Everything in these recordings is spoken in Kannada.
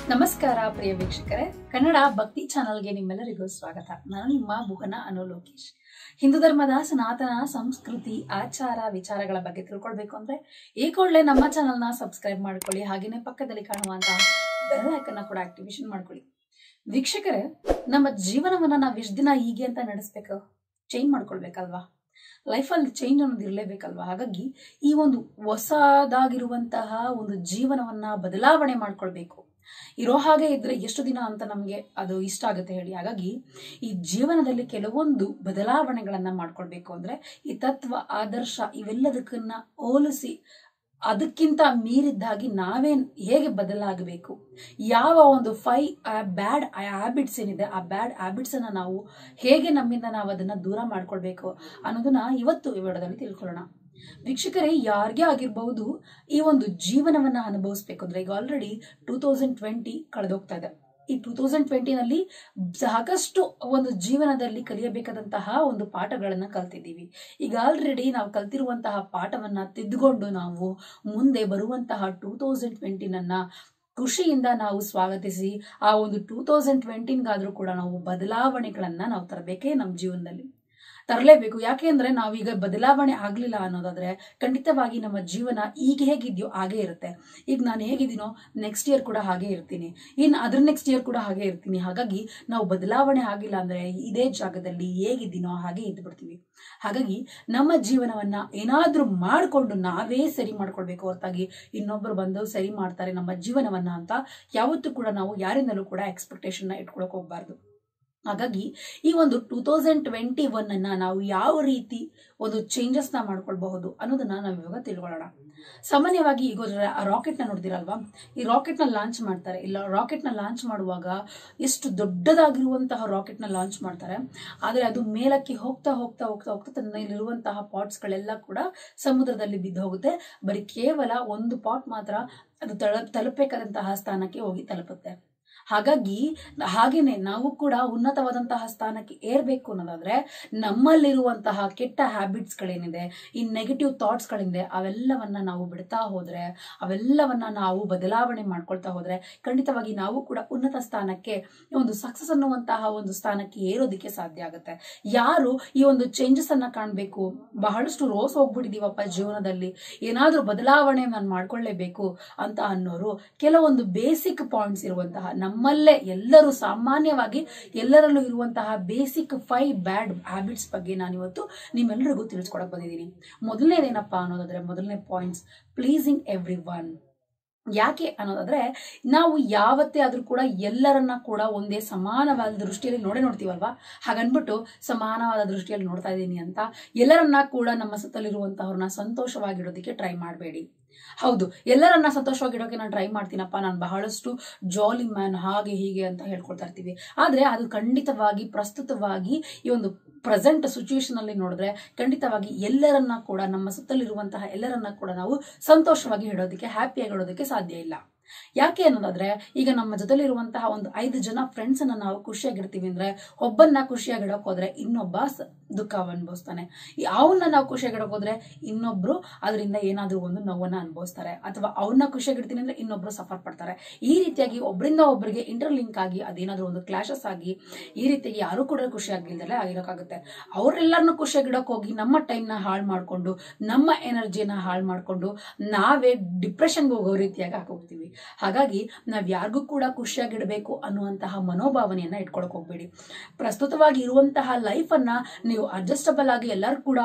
ನಮಸ್ಕಾರ ಪ್ರಿಯ ವೀಕ್ಷಕರೇ, ಕನ್ನಡ ಭಕ್ತಿ ಚಾನೆಲ್ಗೆ ನಿಮ್ಮೆಲ್ಲರಿಗೂ ಸ್ವಾಗತ. ನಾನು ನಿಮ್ಮ ಭುವನ ಅನು ಲೋಕೇಶ್. ಹಿಂದೂ ಧರ್ಮದ ಸನಾತನ ಸಂಸ್ಕೃತಿ ಆಚಾರ ವಿಚಾರಗಳ ಬಗ್ಗೆ ತಿಳ್ಕೊಳ್ಬೇಕು ಅಂದ್ರೆ ಈ ಕೂಡಲೇ ನಮ್ಮ ಚಾನೆಲ್ನ ಸಬ್ಸ್ಕ್ರೈಬ್ ಮಾಡ್ಕೊಳ್ಳಿ. ಹಾಗೇನೆ ಪಕ್ಕದಲ್ಲಿ ಕಾಣುವಂತಹ ಬೆಲ್ ಐಕನ್ ಕೂಡ ಆಕ್ಟಿವೇಶನ್ ಮಾಡ್ಕೊಳ್ಳಿ. ವೀಕ್ಷಕರೇ, ನಮ್ಮ ಜೀವನವನ್ನ ನಾವು ಎಷ್ಟು ದಿನ ಹೀಗೆ ಅಂತ ನಡೆಸಬೇಕು, ಚೇಂಜ್ ಮಾಡ್ಕೊಳ್ಬೇಕಲ್ವಾ? ಲೈಫಲ್ಲಿ ಚೇಂಜ್ ಅನ್ನೋದು ಇರಲೇಬೇಕಲ್ವಾ? ಹಾಗಾಗಿ ಈ ಒಂದು ಹೊಸದಾಗಿರುವಂತಹ ಒಂದು ಜೀವನವನ್ನ ಬದಲಾವಣೆ ಮಾಡ್ಕೊಳ್ಬೇಕು. ಇರೋ ಹಾಗೆ ಇದ್ರೆ ಎಷ್ಟು ದಿನ ಅಂತ ನಮ್ಗೆ ಅದು ಇಷ್ಟ ಆಗುತ್ತೆ ಹೇಳಿ. ಹಾಗಾಗಿ ಈ ಜೀವನದಲ್ಲಿ ಕೆಲವೊಂದು ಬದಲಾವಣೆಗಳನ್ನ ಮಾಡ್ಕೊಳ್ಬೇಕು ಅಂದ್ರೆ ಈ ತತ್ವ ಆದರ್ಶ ಇವೆಲ್ಲದಕ್ಕನ್ನ ಹೋಲಿಸಿ ಅದಕ್ಕಿಂತ ಮೀರಿದ್ದಾಗಿ ನಾವೇ ಹೇಗೆ ಬದಲಾಗಬೇಕು, ಯಾವ ಒಂದು 5 ಬ್ಯಾಡ್ ಹ್ಯಾಬಿಟ್ಸ್ ಏನಿದೆ ಆ ಬ್ಯಾಡ್ ಹ್ಯಾಬಿಟ್ಸ್ ಅನ್ನ ನಾವು ಹೇಗೆ ನಮ್ಮಿಂದ ನಾವು ಅದನ್ನ ದೂರ ಮಾಡ್ಕೊಳ್ಬೇಕು ಅನ್ನೋದನ್ನ ಇವತ್ತು ಈ ವಿಡಿಯೋದಲ್ಲಿ ತಿಳ್ಕೊಳ್ಳೋಣ. ವೀಕ್ಷಕರೇ, ಯಾರಿಗೇ ಆಗಿರಬಹುದು ಈ ಒಂದು ಜೀವನವನ್ನ ಅನುಭವಿಸ್ಬೇಕು ಅಂದ್ರೆ ಈಗ ಆಲ್ರೆಡಿ 2020 ಕಳೆದೋಗ್ತಾ ಇದೆ. ಈ 2020ನಲ್ಲಿ ಸಾಕಷ್ಟು ಒಂದು ಜೀವನದಲ್ಲಿ ಕಲಿಯಬೇಕಾದಂತಹ ಒಂದು ಪಾಠಗಳನ್ನ ಕಲ್ತಿದ್ದೀವಿ. ಈಗ ಆಲ್ರೆಡಿ ನಾವು ಕಲ್ತಿರುವಂತಹ ಪಾಠವನ್ನ ತಿದ್ದುಕೊಂಡು ನಾವು ಮುಂದೆ ಬರುವಂತಹ 2020ನನ್ನ ಖುಷಿಯಿಂದ ನಾವು ಸ್ವಾಗತಿಸಿ ಆ ಒಂದು 2020ಗಾದ್ರೂ ಕೂಡ ನಾವು ಬದಲಾವಣೆಗಳನ್ನ ನಾವು ತರಬೇಕೇ ನಮ್ಮ ಜೀವನದಲ್ಲಿ ತರಲೇಬೇಕು. ಯಾಕೆ ಅಂದ್ರೆ ನಾವೀಗ ಬದಲಾವಣೆ ಆಗ್ಲಿಲ್ಲ ಅನ್ನೋದಾದ್ರೆ ಖಂಡಿತವಾಗಿ ನಮ್ಮ ಜೀವನ ಈಗ ಹೇಗಿದ್ಯೋ ಹಾಗೆ ಇರುತ್ತೆ. ಈಗ ನಾನು ಹೇಗಿದ್ದೀನೋ ನೆಕ್ಸ್ಟ್ ಇಯರ್ ಕೂಡ ಹಾಗೆ ಇರ್ತೀನಿ, ಇನ್ನು ಅದ್ರ ನೆಕ್ಸ್ಟ್ ಇಯರ್ ಕೂಡ ಹಾಗೆ ಇರ್ತೀನಿ. ಹಾಗಾಗಿ ನಾವು ಬದಲಾವಣೆ ಆಗಿಲ್ಲ ಅಂದ್ರೆ ಇದೇ ಜಾಗದಲ್ಲಿ ಹೇಗಿದ್ದೀನೋ ಹಾಗೆ ಇದ್ದು ಬಿಡ್ತೀವಿ. ಹಾಗಾಗಿ ನಮ್ಮ ಜೀವನವನ್ನ ಏನಾದ್ರೂ ಮಾಡ್ಕೊಂಡು ನಾವೇ ಸರಿ ಮಾಡ್ಕೊಳ್ಬೇಕು ಹೊರತಾಗಿ ಇನ್ನೊಬ್ರು ಬಂದು ಸರಿ ಮಾಡ್ತಾರೆ ನಮ್ಮ ಜೀವನವನ್ನ ಅಂತ ಯಾವತ್ತೂ ಕೂಡ ನಾವು ಯಾರಿಂದಲೂ ಕೂಡ ಎಕ್ಸ್ಪೆಕ್ಟೇಷನ್ ಇಟ್ಕೊಳಕ್ ಹೋಗ್ಬಾರ್ದು. ಹಾಗಾಗಿ ಈ ಒಂದು 2021 ನಾವು ಯಾವ ರೀತಿ ಒಂದು ಚೇಂಜಸ್ ನ ಮಾಡ್ಕೊಳ್ಬಹುದು ಅನ್ನೋದನ್ನ ನಾವು ಇವಾಗ ತಿಳ್ಕೊಳ್ಳೋಣ. ಸಾಮಾನ್ಯವಾಗಿ ಈಗ ರಾಕೆಟ್ ನ ನೋಡ್ದಿರಲ್ವಾ? ಈ ರಾಕೆಟ್ ನ ಲಾಂಚ್ ಮಾಡ್ತಾರೆ. ಇಲ್ಲ, ರಾಕೆಟ್ ನ ಲಾಂಚ್ ಮಾಡುವಾಗ ಎಷ್ಟು ದೊಡ್ಡದಾಗಿರುವಂತಹ ರಾಕೆಟ್ ನ ಲಾಂಚ್ ಮಾಡ್ತಾರೆ, ಆದ್ರೆ ಅದು ಮೇಲಕ್ಕೆ ಹೋಗ್ತಾ ಹೋಗ್ತಾ ಹೋಗ್ತಾ ಹೋಗ್ತಾ ತನ್ನಲ್ಲಿರುವಂತಹ ಪಾಟ್ಸ್ ಗಳೆಲ್ಲ ಕೂಡ ಸಮುದ್ರದಲ್ಲಿ ಬಿದ್ದು ಹೋಗುತ್ತೆ. ಬರೀ ಕೇವಲ ಒಂದು ಪಾಟ್ ಮಾತ್ರ ಅದು ತಲುಪಬೇಕಾದಂತಹ ಸ್ಥಾನಕ್ಕೆ ಹೋಗಿ ತಲುಪುತ್ತೆ. ಹಾಗೇನೆ ನಾವು ಕೂಡ ಉನ್ನತವಾದಂತಹ ಸ್ಥಾನಕ್ಕೆ ಏರ್ಬೇಕು ಅನ್ನೋದಾದ್ರೆ ನಮ್ಮಲ್ಲಿರುವಂತಹ ಕೆಟ್ಟ ಹ್ಯಾಬಿಟ್ಸ್ ಗಳೇನಿದೆ, ಈ ನೆಗೆಟಿವ್ ಥಾಟ್ಸ್ ಗಳಿಂದ ಅವೆಲ್ಲವನ್ನ ನಾವು ಬಿಡ್ತಾ ಹೋದ್ರೆ, ಅವೆಲ್ಲವನ್ನ ನಾವು ಬದಲಾವಣೆ ಮಾಡ್ಕೊಳ್ತಾ ಹೋದ್ರೆ ಖಂಡಿತವಾಗಿ ನಾವು ಕೂಡ ಉನ್ನತ ಸ್ಥಾನಕ್ಕೆ, ಒಂದು ಸಕ್ಸಸ್ ಅನ್ನುವಂತಹ ಒಂದು ಸ್ಥಾನಕ್ಕೆ ಏರೋದಿಕ್ಕೆ ಸಾಧ್ಯ ಆಗುತ್ತೆ. ಯಾರು ಈ ಒಂದು ಚೇಂಜಸ್ ಅನ್ನ ಕಾಣ್ಬೇಕು, ಬಹಳಷ್ಟು ರೋಸ್ ಹೋಗ್ಬಿಟ್ಟಿದೀವಪ್ಪ ಜೀವನದಲ್ಲಿ, ಏನಾದ್ರೂ ಬದಲಾವಣೆ ನಾನು ಮಾಡ್ಕೊಳ್ಳೇಬೇಕು ಅಂತ ಅನ್ನೋರು ಕೆಲವೊಂದು ಬೇಸಿಕ್ ಪಾಯಿಂಟ್ಸ್ ಇರುವಂತಹ ನಮ್ಮಲ್ಲೇ ಎಲ್ಲರೂ ಸಾಮಾನ್ಯವಾಗಿ ಎಲ್ಲರಲ್ಲೂ ಇರುವಂತಹ ಬೇಸಿಕ್ 5 ಬ್ಯಾಡ್ ಹ್ಯಾಬಿಟ್ಸ್ ಬಗ್ಗೆ ನಾನು ಇವತ್ತು ನಿಮ್ಮೆಲ್ಲರಿಗೂ ತಿಳಿಸ್ಕೊಡಕ್ ಬಂದಿದ್ದೀನಿ. ಮೊದಲನೇದೇನಪ್ಪಾ ಅನ್ನೋದಾದ್ರೆ, ಮೊದಲನೇ ಪಾಯಿಂಟ್ಸ್, ಪ್ಲೀಸಿಂಗ್ ಎವ್ರಿ ಒನ್. ಯಾಕೆ ಅನ್ನೋದಾದ್ರೆ ನಾವು ಯಾವತ್ತೇ ಆದ್ರೂ ಕೂಡ ಎಲ್ಲರನ್ನ ಕೂಡ ಒಂದೇ ಸಮಾನವಾದ ದೃಷ್ಟಿಯಲ್ಲಿ ನೋಡ್ತೀವಲ್ವಾ? ಹಾಗನ್ಬಿಟ್ಟು ಸಮಾನವಾದ ದೃಷ್ಟಿಯಲ್ಲಿ ನೋಡ್ತಾ ಇದ್ದೀನಿ ಅಂತ ಎಲ್ಲರನ್ನ ಕೂಡ ನಮ್ಮ ಸುತ್ತಲಿರುವಂತವ್ರನ್ನ ಸಂತೋಷವಾಗಿಡೋದಕ್ಕೆ ಟ್ರೈ ಮಾಡಬೇಡಿ. ಹೌದು, ಎಲ್ಲರನ್ನ ಸಂತೋಷವಾಗಿಡೋಕೆ ನಾನು ಟ್ರೈ ಮಾಡ್ತೀನಪ್ಪ, ನಾನು ಬಹಳಷ್ಟು ಜಾಲಿ ಮ್ಯಾನ್ ಹಾಗೆ ಹೀಗೆ ಅಂತ ಹೇಳ್ಕೊಳ್ತಾ ಇರ್ತೀವಿ. ಆದ್ರೆ ಅದು ಖಂಡಿತವಾಗಿ ಪ್ರಸ್ತುತವಾಗಿ ಈ ಒಂದು ಪ್ರೆಸೆಂಟ್ ಸಿಚುವೇಶನ್ ಅಲ್ಲಿ ನೋಡಿದ್ರೆ ಖಂಡಿತವಾಗಿ ಎಲ್ಲರನ್ನ ಕೂಡ ನಮ್ಮ ಸುತ್ತಲಿರುವಂತಹ ಎಲ್ಲರನ್ನ ಕೂಡ ನಾವು ಸಂತೋಷವಾಗಿ ಇಡೋದಕ್ಕೆ, ಹ್ಯಾಪಿಯಾಗಿ ಇಡೋದಕ್ಕೆ ಸಾಧ್ಯ ಇಲ್ಲ. ಯಾಕೆ ಅನ್ನೋದಾದ್ರೆ ಈಗ ನಮ್ಮ ಜೊತೆಲಿರುವಂತಹ ಒಂದು 5 ಜನ ಫ್ರೆಂಡ್ಸ್ ಅನ್ನ ನಾವು ಖುಷಿಯಾಗಿರ್ತೀವಿ ಅಂದ್ರೆ ಒಬ್ಬನ್ನ ಖುಷಿಯಾಗಿಡಕ್ ಹೋದ್ರೆ ಇನ್ನೊಬ್ಬ ದುಃಖ ಅನುಭವಿಸ್ತಾನೆ. ಅವನ್ನ ನಾವು ಖುಷಿಯಾಗಿಡಕ್ ಹೋದ್ರೆ ಇನ್ನೊಬ್ರು ಅದರಿಂದ ಏನಾದ್ರೂ ಒಂದು ನೋವನ್ನ ಅನುಭವಿಸ್ತಾರೆ, ಅಥವಾ ಅವ್ರನ್ನ ಖುಷಿಯಾಗಿಡ್ತೀನಿ ಅಂದ್ರೆ ಇನ್ನೊಬ್ರು ಸಫರ್ ಪಡ್ತಾರೆ. ಈ ರೀತಿಯಾಗಿ ಒಬ್ಬರಿಂದ ಒಬ್ಬರಿಗೆ ಇಂಟರ್ಲಿಂಕ್ ಆಗಿ ಅದೇನಾದ್ರೂ ಒಂದು ಕ್ಲಾಶಸ್ ಆಗಿ ಈ ರೀತಿಯಾಗಿ ಯಾರು ಕೂಡ ಖುಷಿಯಾಗಿಲ್ದಲೆ ಆಗಿರೋಕ್ಕಾಗುತ್ತೆ. ಅವ್ರೆಲ್ಲರನ್ನೂ ಖುಷಿಯಾಗಿಡಕ್ ಹೋಗಿ ನಮ್ಮ ಟೈಮ್ ನ ಹಾಳು ಮಾಡ್ಕೊಂಡು, ನಮ್ಮ ಎನರ್ಜಿನ ಹಾಳು ಮಾಡ್ಕೊಂಡು ನಾವೇ ಡಿಪ್ರೆಷನ್ಗೆ ಹೋಗೋ ರೀತಿಯಾಗಿ ಹಾಕೋಗ್ತೀವಿ. ಹಾಗಾಗಿ ನಾವ್ ಯಾರಿಗೂ ಕೂಡ ಖುಷಿಯಾಗಿಡಬೇಕು ಅನ್ನುವಂತಹ ಮನೋಭಾವನೆಯನ್ನ ಇಟ್ಕೊಳಕ್ ಹೋಗ್ಬೇಡಿ. ಪ್ರಸ್ತುತವಾಗಿ ಇರುವಂತಹ ಲೈಫ್ ಅನ್ನ ನೀವು ಅಡ್ಜಸ್ಟಬಲ್ ಆಗಿ ಎಲ್ಲರೂ ಕೂಡ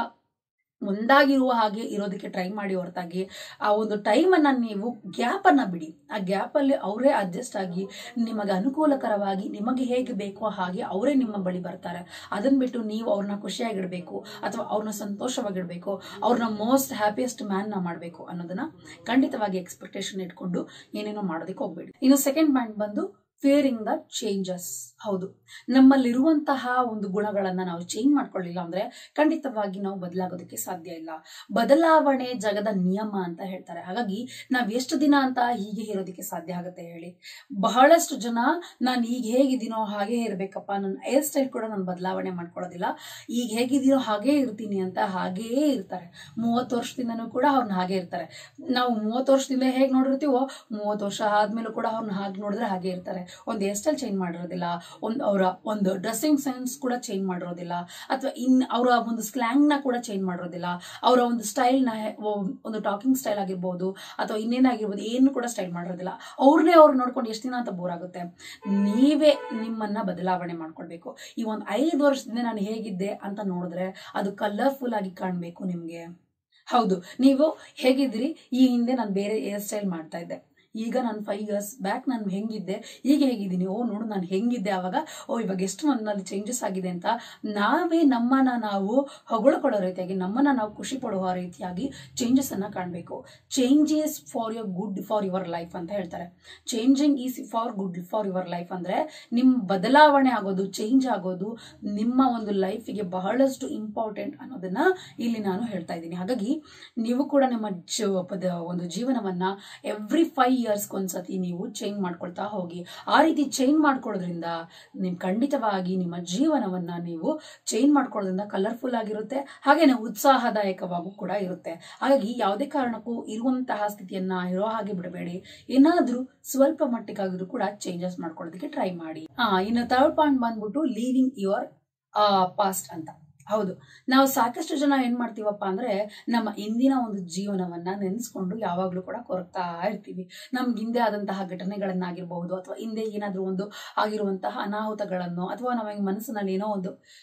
ಒಂದಾಗಿರುವ ಹಾಗೆ ಇರೋದಕ್ಕೆ ಟ್ರೈ ಮಾಡಿ ಹೊರತಾಗಿ ಆ ಒಂದು ಟೈಮ್ ಅನ್ನ ನೀವು ಗ್ಯಾಪ್ ಅನ್ನ ಬಿಡಿ. ಆ ಗ್ಯಾಪ್ ಅಲ್ಲಿ ಅವರೇ ಅಡ್ಜಸ್ಟ್ ಆಗಿ ನಿಮಗೆ ಅನುಕೂಲಕರವಾಗಿ ನಿಮಗೆ ಹೇಗೆ ಬೇಕೋ ಹಾಗೆ ಅವರೇ ನಿಮ್ಮ ಬಳಿ ಬರ್ತಾರೆ. ಅದನ್ನ ಬಿಟ್ಟು ನೀವು ಅವ್ರನ್ನ ಖುಷಿಯಾಗಿಡ್ಬೇಕು ಅಥವಾ ಅವ್ರನ್ನ ಸಂತೋಷವಾಗಿಡ್ಬೇಕು, ಅವ್ರನ್ನ ಮೋಸ್ಟ್ ಹ್ಯಾಪಿಯೆಸ್ಟ್ ಮ್ಯಾನ್ ನ ಮಾಡ್ಬೇಕು ಅನ್ನೋದನ್ನ ಖಂಡಿತವಾಗಿ ಎಕ್ಸ್ಪೆಕ್ಟೇಷನ್ ಇಟ್ಕೊಂಡು ಏನೇನೋ ಮಾಡೋದಕ್ಕೆ ಹೋಗ್ಬೇಡಿ. ಇನ್ನು ಸೆಕೆಂಡ್ ಪಾಯಿಂಟ್ ಬಂದು ಫಿಯರಿಂಗ್ ದ ಚೇಂಜಸ್. ಹೌದು, ನಮ್ಮಲ್ಲಿರುವಂತಹ ಒಂದು ಗುಣಗಳನ್ನ ನಾವು ಚೇಂಜ್ ಮಾಡ್ಕೊಳ್ಳಿಲ್ಲ ಅಂದ್ರೆ ಖಂಡಿತವಾಗಿ ನಾವು ಬದಲಾಗೋದಕ್ಕೆ ಸಾಧ್ಯ ಇಲ್ಲ. ಬದಲಾವಣೆ ಜಗದ ನಿಯಮ ಅಂತ ಹೇಳ್ತಾರೆ. ಹಾಗಾಗಿ ನಾವ್ ಎಷ್ಟು ದಿನ ಅಂತ ಹೀಗೆ ಇರೋದಕ್ಕೆ ಸಾಧ್ಯ ಆಗುತ್ತೆ ಹೇಳಿ? ಬಹಳಷ್ಟು ಜನ ನಾನು ಈಗ ಹೇಗಿದ್ದೀನೋ ಹಾಗೆ ಇರ್ಬೇಕಪ್ಪ, ನನ್ನ ಹೇರ್ ಸ್ಟೈಲ್ ಕೂಡ ನಾನು ಬದಲಾವಣೆ ಮಾಡ್ಕೊಳ್ಳೋದಿಲ್ಲ, ಈಗ ಹೇಗಿದ್ದೀನೋ ಹಾಗೆ ಇರ್ತೀನಿ ಅಂತ ಹಾಗೇ ಇರ್ತಾರೆ. 30 ವರ್ಷದಿಂದನೂ ಕೂಡ ಅವ್ರನ್ನ ಹಾಗೆ ಇರ್ತಾರೆ. ನಾವು 30 ವರ್ಷದಿಂದ ಹೇಗೆ ನೋಡಿರ್ತೀವೋ 30 ವರ್ಷ ಆದ್ಮೇಲೂ ಕೂಡ ಅವ್ರನ್ನ ಹಾಗೆ ನೋಡಿದ್ರೆ ಹಾಗೆ ಇರ್ತಾರೆ. ಒಂದು ಹೇರ್ ಸ್ಟೈಲ್ ಚೇಂಜ್ ಮಾಡಿರೋದಿಲ್ಲ, ಅವರ ಒಂದು ಡ್ರೆಸ್ಸಿಂಗ್ ಸೆನ್ಸ್ ಕೂಡ ಚೇಂಜ್ ಮಾಡಿರೋದಿಲ್ಲ, ಅಥವಾ ಅವರ ಒಂದು ಸ್ಲ್ಯಾಂಗ್ ನ ಕೂಡ ಚೇಂಜ್ ಮಾಡಿರೋದಿಲ್ಲ, ಅವರ ಒಂದು ಸ್ಟೈಲ್ ನ ಒಂದು ಟಾಕಿಂಗ್ ಸ್ಟೈಲ್ ಆಗಿರ್ಬೋದು ಅಥವಾ ಇನ್ನೇನಾಗಿರ್ಬೋದು ಏನು ಕೂಡ ಸ್ಟೈಲ್ ಮಾಡಿರೋದಿಲ್ಲ. ಅವ್ರನ್ನೇ ಅವ್ರು ನೋಡ್ಕೊಂಡು ಎಷ್ಟು ದಿನ ಅಂತ ಬೋರ್ ಆಗುತ್ತೆ. ನೀವೇ ನಿಮ್ಮನ್ನ ಬದಲಾವಣೆ ಮಾಡ್ಕೊಳ್ಬೇಕು. ಈ ಒಂದು 5 ವರ್ಷದಿಂದ ನಾನು ಹೇಗಿದ್ದೆ ಅಂತ ನೋಡಿದ್ರೆ ಅದು ಕಲರ್ಫುಲ್ ಆಗಿ ಕಾಣ್ಬೇಕು ನಿಮ್ಗೆ. ಹೌದು, ನೀವು ಹೇಗಿದ್ರಿ, ಈ ಹಿಂದೆ ನಾನು ಬೇರೆ ಹೇರ್ ಸ್ಟೈಲ್ ಮಾಡ್ತಾ ಇದ್ದೆ, ಈಗ ನಾನು 5 years ಬ್ಯಾಕ್ ನಾನು ಹೆಂಗಿದ್ದೆ, ಈಗ ಹೇಗಿದ್ದೀನಿ, ಓ ನೋಡು ನಾನು ಹೆಂಗಿದ್ದೆ ಅವಾಗ, ಓ ಇವಾಗ ಎಷ್ಟು ನನ್ನಲ್ಲಿ ಚೇಂಜಸ್ ಆಗಿದೆ ಅಂತ ನಾವೇ ನಮ್ಮನ್ನ ನಾವು ಹೊಗಳ್ಕೊಳ್ಳೋ ರೀತಿಯಾಗಿ, ನಮ್ಮನ್ನ ನಾವು ಖುಷಿ ಪಡುವ ರೀತಿಯಾಗಿ ಚೇಂಜಸ್ ಅನ್ನ ಕಾಣಬೇಕು. Changes for your good for your life ಅಂತ ಹೇಳ್ತಾರೆ. Changing is for good for your life ಅಂದ್ರೆ ನಿಮ್ಮ ಬದಲಾವಣೆ ಆಗೋದು, ಚೇಂಜ್ ಆಗೋದು ನಿಮ್ಮ ಒಂದು ಲೈಫಿಗೆ ಬಹಳಷ್ಟು ಇಂಪಾರ್ಟೆಂಟ್ ಅನ್ನೋದನ್ನ ಇಲ್ಲಿ ನಾನು ಹೇಳ್ತಾ ಇದ್ದೀನಿ. ಹಾಗಾಗಿ ನೀವು ಕೂಡ ನಿಮ್ಮ ಒಂದು ಜೀವನವನ್ನ ಎವ್ರಿ 5 years ಒಂದ್ಸತಿ ನೀವು ಚೇಂಜ್ ಮಾಡ್ಕೊಳ್ತಾ ಹೋಗಿ. ಆ ರೀತಿ ಚೇಂಜ್ ಮಾಡ್ಕೊಳ್ಳೋದ್ರಿಂದ ನಿಮ್ ಖಂಡಿತವಾಗಿ ನಿಮ್ಮ ಜೀವನವನ್ನ ನೀವು ಚೇಂಜ್ ಮಾಡ್ಕೊಳ್ಳೋದ್ರಿಂದ ಕಲರ್ಫುಲ್ ಆಗಿರುತ್ತೆ, ಹಾಗೇನೆ ಉತ್ಸಾಹದಾಯಕವಾಗೂ ಕೂಡ ಇರುತ್ತೆ. ಹಾಗಾಗಿ ಯಾವುದೇ ಕಾರಣಕ್ಕೂ ಇರುವಂತಹ ಸ್ಥಿತಿಯನ್ನ ಇರೋ ಹಾಗೆ ಬಿಡಬೇಡಿ. ಏನಾದ್ರೂ ಸ್ವಲ್ಪ ಮಟ್ಟಿಗಾದ್ರೂ ಕೂಡ ಚೇಂಜಸ್ ಮಾಡ್ಕೊಳ್ಳೋದಕ್ಕೆ ಟ್ರೈ ಮಾಡಿ. ಇನ್ನು ಥರ್ಡ್ ಪಾಯಿಂಟ್ ಬಂದ್ಬಿಟ್ಟು ಲೀವಿಂಗ್ ಯುವರ್ ಪಾಸ್ಟ್ ಅಂತ. ಹೌದು, ನಾವು ಸಾಕಷ್ಟು ಜನ ಏನ್ ಮಾಡ್ತೀವಪ್ಪ ಅಂದ್ರೆ ನಮ್ಮ ಇಂದಿನ ಒಂದು ಜೀವನವನ್ನ ನೆನೆಸ್ಕೊಂಡು ಯಾವಾಗ್ಲೂ ಕೂಡ ಕೊರಗ್ತಾ ಇರ್ತೀವಿ. ನಮ್ಗೆ ಹಿಂದೆ ಆದಂತಹ ಘಟನೆಗಳನ್ನಾಗಿರ್ಬಹುದು ಅಥವಾ ಹಿಂದೆ ಏನಾದ್ರೂ ಒಂದು ಆಗಿರುವಂತಹ ಅನಾಹುತಗಳನ್ನು ಅಥವಾ ನಮ್ಮ ಮನಸ್ಸಿನಲ್ಲಿ ಏನೋ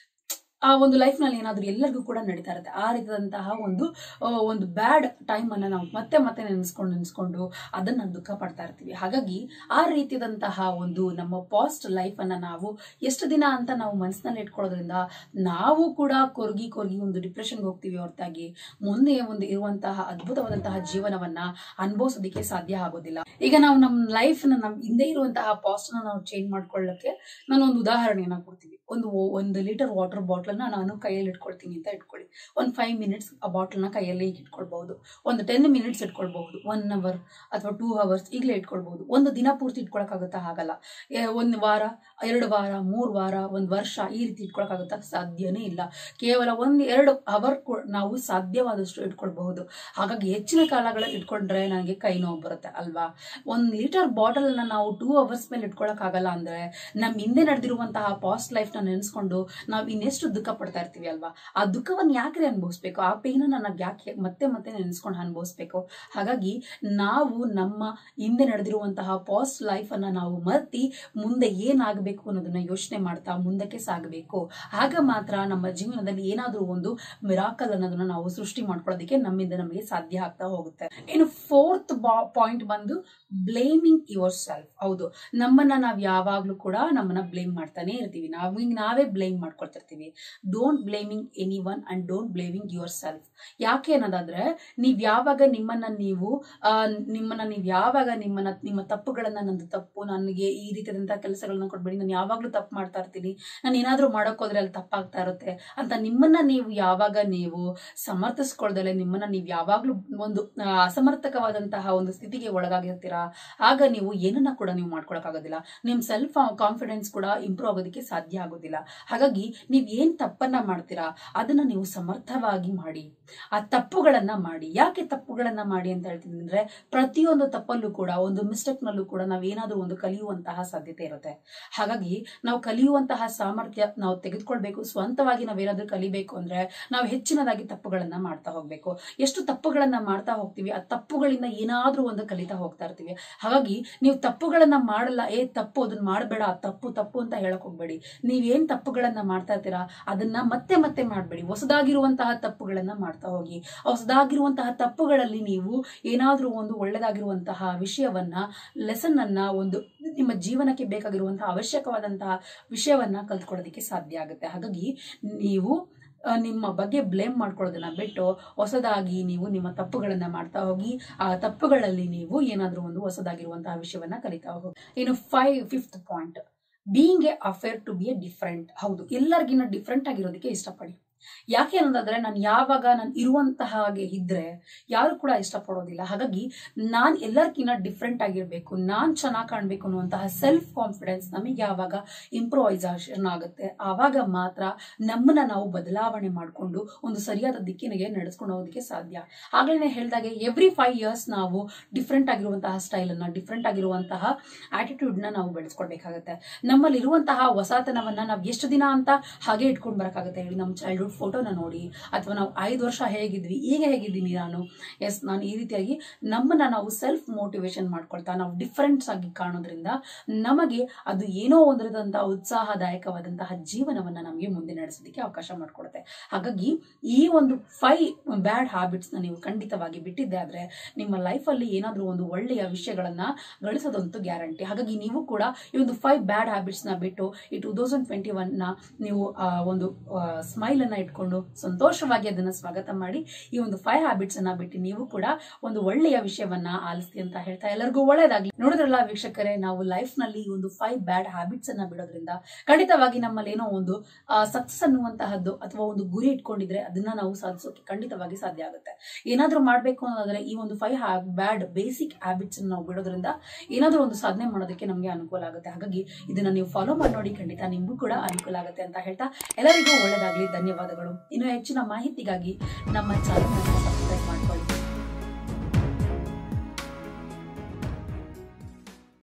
ಆ ಒಂದು ಲೈಫ್ ನಲ್ಲಿ ಏನಾದ್ರೂ ಎಲ್ಲರಿಗೂ ಕೂಡ ನಡೀತಾ ಇರುತ್ತೆ. ಆ ರೀತಿಯಾದಂತಹ ಒಂದು ಬ್ಯಾಡ್ ಟೈಮ್ ಅನ್ನ ನಾವು ಮತ್ತೆ ಮತ್ತೆ ನೆನೆಸ್ಕೊಂಡು ಅದನ್ನ ದುಃಖ ಪಡ್ತಾ ಇರ್ತೀವಿ. ಹಾಗಾಗಿ ಆ ರೀತಿಯಾದಂತಹ ಒಂದು ನಮ್ಮ ಪಾಸ್ಟ್ ಲೈಫ್ ಅನ್ನ ನಾವು ಎಷ್ಟು ದಿನ ಅಂತ ನಾವು ಮನಸ್ಸಿನಲ್ಲಿ ಇಟ್ಕೊಳ್ಳೋದ್ರಿಂದ ನಾವು ಕೂಡ ಕೊರಗಿ ಒಂದು ಡಿಪ್ರೆಷನ್ಗೆ ಹೋಗ್ತೀವಿ ಹೊರತಾಗಿ ಮುಂದೆ ಒಂದು ಇರುವಂತಹ ಅದ್ಭುತವಾದಂತಹ ಜೀವನವನ್ನ ಅನುಭವಿಸೋದಕ್ಕೆ ಸಾಧ್ಯ ಆಗೋದಿಲ್ಲ. ಈಗ ನಾವು ನಮ್ಮ ಲೈಫ್ ನಮ್ ಹಿಂದೆ ಇರುವಂತಹ ಪಾಸ್ಟ್ ನ ನಾವು ಚೇಂಜ್ ಮಾಡ್ಕೊಳ್ಳಕ್ಕೆ ನಾನು ಒಂದು ಉದಾಹರಣೆಯನ್ನ ಕೊಡ್ತೀವಿ. ಒಂದು ಲೀಟರ್ ವಾಟರ್ ಬಾಟಲ್ ನಾನು ಕೈಯಲ್ಲಿ ಇಟ್ಕೊಳ್ತೀನಿ ಅಂತ ಇಟ್ಕೊಳ್ಳಿ. ಒಂದು 5 minutes ಆ ಬಾಟಲ್ ನ ಕೈಯಲ್ಲಿ ಇಟ್ಕೊಳ್ಬಹುದು, ಒಂದು 10 minutes ಇಟ್ಕೊಳ್ಬಹುದು, 1 hour ಅಥವಾ 2 hours ಈಗಲೇ ಇಟ್ಕೊಳ್ಬಹುದು. ಒಂದು ದಿನ ಪೂರ್ತಿ ಇಟ್ಕೊಳಕ್ಕಾಗುತ್ತಾ? ಆಗಲ್ಲ. 1 ವಾರ, 2 ವಾರ, 3 ವಾರ, 1 ವರ್ಷ ಈ ರೀತಿ ಇಟ್ಕೊಳಕ್ಕಾಗುತ್ತಾ? ಸಾಧ್ಯನೇ ಇಲ್ಲ. ಕೇವಲ 1-2 hour ನಾವು ಸಾಧ್ಯವಾದಷ್ಟು ಇಟ್ಕೊಳ್ಬಹುದು. ಹಾಗಾಗಿ ಹೆಚ್ಚಿನ ಕಾಲಗಳಲ್ಲಿ ಇಟ್ಕೊಂಡ್ರೆ ನನಗೆ ಕೈ ನೋವು ಬರುತ್ತೆ ಅಲ್ವಾ. 1 ಲೀಟರ್ ಬಾಟಲ್ ನ ನಾವು 2 hours ಮೇಲೆ ಇಟ್ಕೊಳಕ್ ಆಗಲ್ಲ ಅಂದ್ರೆ ನಮ್ ಹಿಂದೆ ನಡೆದಿರುವಂತಹ ಪಾಸ್ಟ್ ಲೈಫ್ ನ ನೆನೆಸ್ಕೊಂಡು ನಾವ್ ಇನ್ನೆಷ್ಟು ದುಃಖ ಪಡ್ತಾ ಇರ್ತೀವಿ ಅಲ್ವಾ. ಆ ದುಃಖವನ್ನ ಯಾಕೆ ಅನುಭವಿಸ್ಬೇಕು? ಆ ಪೇನ್ ಅನ್ನ ಯಾಕೆ ಮತ್ತೆ ಮತ್ತೆ ನೆನೆಸ್ಕೊಂಡು ಅನುಭವಿಸ್ಬೇಕು? ಹಾಗಾಗಿ ನಾವು ನಮ್ಮ ಹಿಂದೆ ನಡೆದಿರುವಂತಹ ಪಾಸ್ಟ್ ಲೈಫ್ ಅನ್ನ ನಾವು ಮರ್ತಿ ಮುಂದೆ ಏನಾಗಬೇಕು ಅನ್ನೋದನ್ನ ಯೋಚನೆ ಮಾಡ್ತಾ ಮುಂದಕ್ಕೆ ಸಾಗಬೇಕು. ಆಗ ಮಾತ್ರ ನಮ್ಮ ಜೀವನದಲ್ಲಿ ಏನಾದ್ರೂ ಒಂದು ಮಿರಾಕಲ್ ಅನ್ನೋದನ್ನ ನಾವು ಸೃಷ್ಟಿ ಮಾಡ್ಕೊಳ್ಳೋದಕ್ಕೆ ನಮಗೆ ಸಾಧ್ಯ ಆಗ್ತಾ ಹೋಗುತ್ತೆ. ಇನ್ನು 4th ಪಾಯಿಂಟ್ ಬಂದು ಬ್ಲೇಮಿಂಗ್ ಯುವರ್ ಸೆಲ್ಫ್. ಹೌದು, ನಮ್ಮನ್ನ ನಾವ್ ಯಾವಾಗ್ಲೂ ಕೂಡ ನಮ್ಮನ್ನ ಬ್ಲೇಮ್ ಮಾಡ್ತಾನೆ ಇರ್ತೀವಿ, ನಾವೇ ಬ್ಲೇಮ್ ಮಾಡ್ಕೊಳ್ತಿರ್ತೀವಿ. Don't blaming anyone and don't blaming yourself. ಯಾಕೆ ಅನ್ನೋದಾದ್ರೆ ನೀವ್ ಯಾವಾಗ ನಿಮ್ಮ ತಪ್ಪುಗಳನ್ನ, ನಂದು ತಪ್ಪು, ನನಗೆ ಈ ರೀತಿಯಾದಂತಹ ಕೆಲಸಗಳನ್ನ ಕೊಡ್ಬೇಡಿ, ನಾನು ಯಾವಾಗ್ಲೂ ತಪ್ಪು ಮಾಡ್ತಾ ಇರ್ತೀನಿ, ನಾನು ಏನಾದ್ರೂ ಮಾಡೋಕೋದ್ರೆ ಅಲ್ಲಿ ತಪ್ಪಾಗ್ತಾ ಇರುತ್ತೆ ಅಂತ ನಿಮ್ಮನ್ನ ನೀವು ಯಾವಾಗ ನೀವು ಸಮರ್ಥಿಸ್ಕೊಳ್ದಲೆ ನಿಮ್ಮನ್ನ ನೀವು ಯಾವಾಗ್ಲೂ ಒಂದು ಅಸಮರ್ಥಕವಾದಂತಹ ಒಂದು ಸ್ಥಿತಿಗೆ ಒಳಗಾಗಿರ್ತೀರಾ, ಆಗ ನೀವು ಏನನ್ನ ಕೂಡ ನೀವು ಮಾಡ್ಕೊಳಕ್ ಆಗೋದಿಲ್ಲ. ನಿಮ್ ಸೆಲ್ಫ್ ಕಾನ್ಫಿಡೆನ್ಸ್ ಕೂಡ ಇಂಪ್ರೂವ್ ಆಗೋದಕ್ಕೆ ಸಾಧ್ಯ ಆಗೋದಿಲ್ಲ. ಹಾಗಾಗಿ ನೀವ್ ಏನ್ ತಪ್ಪನ್ನ ಮಾಡ್ತೀರಾ ಅದನ್ನ ನೀವು ಸಮರ್ಥವಾಗಿ ಮಾಡಿ, ಆ ತಪ್ಪುಗಳನ್ನ ಮಾಡಿ. ಯಾಕೆ ತಪ್ಪುಗಳನ್ನ ಮಾಡಿ ಅಂತ ಹೇಳ್ತೀನಿ ಅಂದ್ರೆ ಪ್ರತಿಯೊಂದು ತಪ್ಪಲ್ಲೂ ಕೂಡ, ಒಂದು ಮಿಸ್ಟೇಕ್ ನಲ್ಲೂ ಕೂಡ ನಾವೇನಾದ್ರೂ ಒಂದು ಕಲಿಯುವಂತಹ ಸಾಧ್ಯತೆ ಇರುತ್ತೆ. ಹಾಗಾಗಿ ನಾವು ಕಲಿಯುವಂತಹ ಸಾಮರ್ಥ್ಯ ನಾವು ತೆಗೆದುಕೊಳ್ಬೇಕು. ಸ್ವಂತವಾಗಿ ನಾವೇನಾದ್ರೂ ಕಲಿಬೇಕು ಅಂದ್ರೆ ನಾವು ಹೆಚ್ಚಿನದಾಗಿ ತಪ್ಪುಗಳನ್ನ ಮಾಡ್ತಾ ಹೋಗ್ಬೇಕು. ಎಷ್ಟು ತಪ್ಪುಗಳನ್ನ ಮಾಡ್ತಾ ಹೋಗ್ತೀವಿ, ಆ ತಪ್ಪುಗಳಿಂದ ಏನಾದ್ರೂ ಒಂದು ಕಲಿತಾ ಹೋಗ್ತಾ ಇರ್ತೀವಿ. ಹಾಗಾಗಿ ನೀವು ತಪ್ಪುಗಳನ್ನ ಮಾಡಲ್ಲ, ತಪ್ಪು ಅದನ್ನ ಮಾಡಬೇಡ, ತಪ್ಪು ಅಂತ ಹೇಳಕ್ ಹೋಗ್ಬೇಡಿ. ನೀವೇನ್ ತಪ್ಪುಗಳನ್ನ ಮಾಡ್ತಾ ಇರ್ತೀರಾ ಅದನ್ನ ಮತ್ತೆ ಮತ್ತೆ ಮಾಡ್ಬೇಡಿ. ಹೊಸದಾಗಿರುವಂತಹ ತಪ್ಪುಗಳನ್ನ ಮಾಡ್ತಾ ಹೋಗಿ. ಹೊಸದಾಗಿರುವಂತಹ ತಪ್ಪುಗಳಲ್ಲಿ ನೀವು ಏನಾದ್ರೂ ಒಂದು ಒಳ್ಳೆದಾಗಿರುವಂತಹ ವಿಷಯವನ್ನ, ಲೆಸನ್ ಅನ್ನ, ಒಂದು ನಿಮ್ಮ ಜೀವನಕ್ಕೆ ಬೇಕಾಗಿರುವಂತಹ ಅವಶ್ಯಕವಾದಂತಹ ವಿಷಯವನ್ನ ಕಲ್ತ್ಕೊಳ್ಳೋದಕ್ಕೆ ಸಾಧ್ಯ ಆಗುತ್ತೆ. ಹಾಗಾಗಿ ನೀವು ನಿಮ್ಮ ಬಗ್ಗೆ ಬ್ಲೇಮ್ ಮಾಡ್ಕೊಳ್ಳೋದನ್ನ ಬಿಟ್ಟು ಹೊಸದಾಗಿ ನೀವು ನಿಮ್ಮ ತಪ್ಪುಗಳನ್ನ ಮಾಡ್ತಾ ಹೋಗಿ. ಆ ತಪ್ಪುಗಳಲ್ಲಿ ನೀವು ಏನಾದ್ರೂ ಒಂದು ಹೊಸದಾಗಿರುವಂತಹ ವಿಷಯವನ್ನ ಕಲಿತಾ ಹೋಗಿ. ಇನ್ನು 5th point, being a afraid to be a different. ಹೌದು, ಎಲ್ಲರಿಗಿನ್ನ ಡಿಫರೆಂಟ್ ಆಗಿರೋದಕ್ಕೆ ಇಷ್ಟಪಡಿ. ಯಾಕೆ ಅನ್ನೋದಾದ್ರೆ ನಾನು ಯಾವಾಗ ನಾನು ಇರುವಂತಹ ಹಾಗೆ ಇದ್ರೆ ಯಾರು ಕೂಡ ಇಷ್ಟಪಡೋದಿಲ್ಲ. ಹಾಗಾಗಿ ನಾನ್ ಎಲ್ಲರ್ಕಿನ್ನ ಡಿಫ್ರೆಂಟ್ ಆಗಿರ್ಬೇಕು, ನಾನ್ ಚೆನ್ನಾಗಿ ಕಾಣ್ಬೇಕು ಅನ್ನುವಂತಹ ಸೆಲ್ಫ್ ಕಾನ್ಫಿಡೆನ್ಸ್ ನಮಗೆ ಯಾವಾಗ ಇಂಪ್ರೂವೈಸೇಷನ್ ಆಗುತ್ತೆ ಆವಾಗ ಮಾತ್ರ ನಮ್ಮನ್ನ ನಾವು ಬದಲಾವಣೆ ಮಾಡಿಕೊಂಡು ಒಂದು ಸರಿಯಾದ ದಿಕ್ಕಿನಿಗೆ ನಡೆಸ್ಕೊಂಡು ಹೋಗೋದಕ್ಕೆ ಸಾಧ್ಯ. ಆಗ್ಲೇ ಹೇಳ್ದಾಗೆ ಎವ್ರಿ 5 years ನಾವು ಡಿಫ್ರೆಂಟ್ ಆಗಿರುವಂತಹ ಸ್ಟೈಲ್ ಅನ್ನ, ಡಿಫ್ರೆಂಟ್ ಆಗಿರುವಂತಹ ಆಟಿಟ್ಯೂಡ್ ನ ನಾವು ಬೆಳೆಸ್ಕೊಳ್ಬೇಕಾಗತ್ತೆ. ನಮ್ಮಲ್ಲಿ ಇರುವಂತಹ ಹೊಸತನವನ್ನ ನಾವು ಎಷ್ಟು ದಿನ ಅಂತ ಹಾಗೆ ಇಟ್ಕೊಂಡು ಬರಕಾಗುತ್ತೆ ಹೇಳಿ? ನಮ್ಮ ಚೈಲ್ಡ್ಹುಡ್ ಫೋಟೋನ ನೋಡಿ, ಅಥವಾ ನಾವು 5 ವರ್ಷ ಹೇಗಿದ್ವಿ, ಈಗ ಹೇಗಿದ್ದೀನಿ ನಾನು, ನಾನು ಈ ರೀತಿಯಾಗಿ ನಮ್ಮನ್ನ ನಾವು ಸೆಲ್ಫ್ ಮೋಟಿವೇಶನ್ ಮಾಡ್ಕೊಳ್ತಾ ನಾವು ಡಿಫರೆನ್ಸ್ ಆಗಿ ಕಾಣೋದ್ರಿಂದ ನಮಗೆ ಅದು ಏನೋ ಒಂದರದಂತಹ ಉತ್ಸಾಹದಾಯಕವಾದಂತಹ ಜೀವನವನ್ನ ನಮಗೆ ಮುಂದೆ ನಡೆಸೋದಕ್ಕೆ ಅವಕಾಶ ಮಾಡಿಕೊಡುತ್ತೆ. ಹಾಗಾಗಿ ಈ ಒಂದು 5 ಬ್ಯಾಡ್ ಹ್ಯಾಬಿಟ್ಸ್ ನ ನೀವು ಖಂಡಿತವಾಗಿ ಬಿಟ್ಟಿದ್ದೆ ಆದ್ರೆ ನಿಮ್ಮ ಲೈಫ್ ಅಲ್ಲಿ ಏನಾದ್ರೂ ಒಂದು ಒಳ್ಳೆಯ ವಿಷಯಗಳನ್ನ ಗಳಿಸೋದಂತೂ ಗ್ಯಾರಂಟಿ. ಹಾಗಾಗಿ ನೀವು ಕೂಡ ಈ ಒಂದು 5 ಬ್ಯಾಡ್ ಹ್ಯಾಬಿಟ್ಸ್ ನ ಬಿಟ್ಟು ಈ 2021 ನ ನೀವು ಒಂದು ಸ್ಮೈಲ್ ಅನ್ನ ಇಟ್ಕೊಂಡು ಸಂತೋಷವಾಗಿ ಅದನ್ನ ಸ್ವಾಗತ ಮಾಡಿ ಈ ಒಂದು 5 ಹ್ಯಾಬಿಟ್ಸ್ ಅನ್ನ ಬಿಟ್ಟು ನೀವು ಕೂಡ ಒಂದು ಒಳ್ಳೆಯ ವಿಷಯವನ್ನ ಆಲಿಸ್ತಿ ಅಂತ ಹೇಳ್ತಾ ಎಲ್ಲರಿಗೂ ಒಳ್ಳೇದಾಗ್ಲಿ. ನೋಡಿದ್ರಲ್ಲ ವೀಕ್ಷಕರೇ, ನಾವು ಲೈಫ್ ನಲ್ಲಿ ಈ ಒಂದು 5 ಬ್ಯಾಡ್ ಹ್ಯಾಬಿಟ್ಸ್ ಅನ್ನ ಬಿಡೋದ್ರಿಂದ ಖಂಡಿತವಾಗಿ ನಮ್ಮಲ್ಲಿ ಏನೋ ಒಂದು ಸಕ್ಸಸ್ ಅನ್ನುವಂತಹದ್ದು ಅಥವಾ ಒಂದು ಗುರಿ ಇಟ್ಕೊಂಡಿದ್ರೆ ಅದನ್ನ ನಾವು ಸಾಧಿಸೋಕೆ ಖಂಡಿತವಾಗಿ ಸಾಧ್ಯ ಆಗುತ್ತೆ. ಏನಾದ್ರೂ ಮಾಡ್ಬೇಕು ಅನ್ನೋದಾದ್ರೆ ಈ ಒಂದು 5 ಬ್ಯಾಡ್ ಬೇಸಿಕ್ ಹ್ಯಾಬಿಟ್ಸ್ ನಾವು ಬಿಡೋದ್ರಿಂದ ಏನಾದ್ರೂ ಒಂದು ಸಾಧನೆ ಮಾಡೋದಕ್ಕೆ ನಮ್ಗೆ ಅನುಕೂಲ ಆಗುತ್ತೆ. ಹಾಗಾಗಿ ಇದನ್ನ ನೀವು ಫಾಲೋ ಮಾಡಿ ನೋಡಿ, ಖಂಡಿತ ನಿಮ್ಗೂ ಕೂಡ ಅನುಕೂಲ ಆಗುತ್ತೆ ಅಂತ ಹೇಳ್ತಾ ಎಲ್ಲರಿಗೂ ಒಳ್ಳೇದಾಗ್ಲಿ. ಧನ್ಯವಾದಗಳು. ಇನ್ನು ಹೆಚ್ಚಿನ ಮಾಹಿತಿಗಾಗಿ ನಮ್ಮ ಚಾನಲ್ ಅನ್ನು ಸಬ್ಸ್ಕ್ರೈಬ್ ಮಾಡ್ಕೊಳ್ಳಿ.